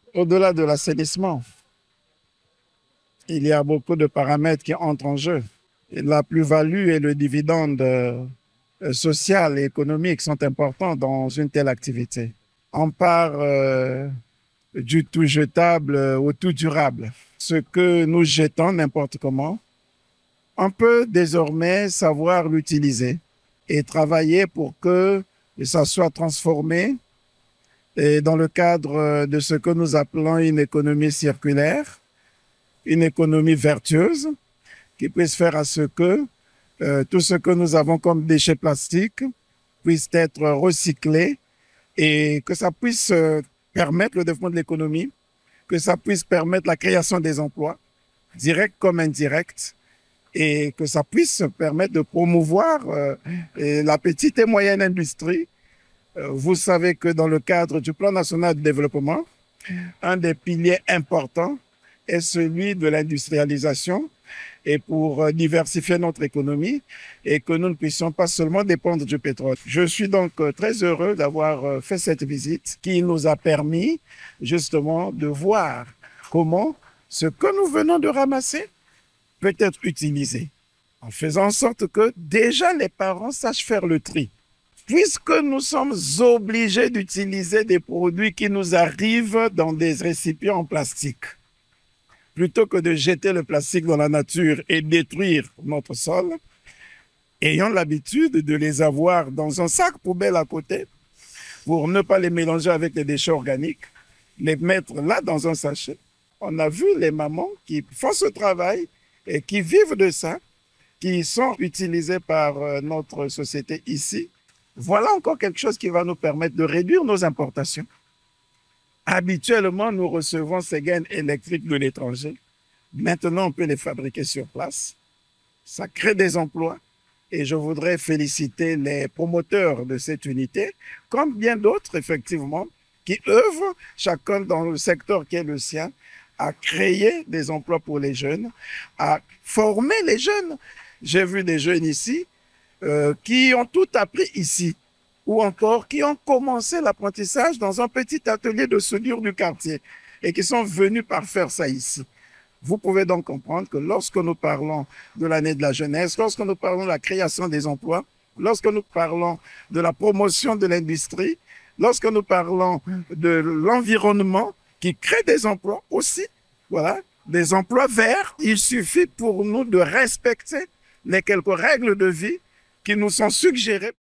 Au-delà de l'assainissement, il y a beaucoup de paramètres qui entrent en jeu. Et la plus-value et le dividende social et économique sont importants dans une telle activité. On part du tout jetable au tout durable. Ce que nous jetons n'importe comment, on peut désormais savoir l'utiliser et travailler pour que ça soit transformé et dans le cadre de ce que nous appelons une économie circulaire, une économie vertueuse, qui puisse faire à ce que tout ce que nous avons comme déchets plastiques puisse être recyclé et que ça puisse permettre le développement de l'économie, que ça puisse permettre la création des emplois, directs comme indirects, et que ça puisse permettre de promouvoir la petite et moyenne industrie. Vous savez que dans le cadre du Plan national de développement, un des piliers importants est celui de l'industrialisation et pour diversifier notre économie et que nous ne puissions pas seulement dépendre du pétrole. Je suis donc très heureux d'avoir fait cette visite qui nous a permis justement de voir comment ce que nous venons de ramasser peut être utilisé en faisant en sorte que déjà les parents sachent faire le tri. Puisque nous sommes obligés d'utiliser des produits qui nous arrivent dans des récipients en plastique, plutôt que de jeter le plastique dans la nature et détruire notre sol, ayons l'habitude de les avoir dans un sac poubelle à côté pour ne pas les mélanger avec les déchets organiques, les mettre là dans un sachet. On a vu les mamans qui font ce travail et qui vivent de ça, qui sont utilisés par notre société ici. Voilà encore quelque chose qui va nous permettre de réduire nos importations. Habituellement, nous recevons ces gaines électriques de l'étranger. Maintenant, on peut les fabriquer sur place. Ça crée des emplois. Et je voudrais féliciter les promoteurs de cette unité, comme bien d'autres, effectivement, qui œuvrent, chacun dans le secteur qui est le sien, à créer des emplois pour les jeunes, à former les jeunes. J'ai vu des jeunes ici qui ont tout appris ici, ou encore qui ont commencé l'apprentissage dans un petit atelier de soudure du quartier et qui sont venus par faire ça ici. Vous pouvez donc comprendre que lorsque nous parlons de l'année de la jeunesse, lorsque nous parlons de la création des emplois, lorsque nous parlons de la promotion de l'industrie, lorsque nous parlons de l'environnement qui crée des emplois aussi, voilà, des emplois verts, il suffit pour nous de respecter les quelques règles de vie qui nous sont suggérées.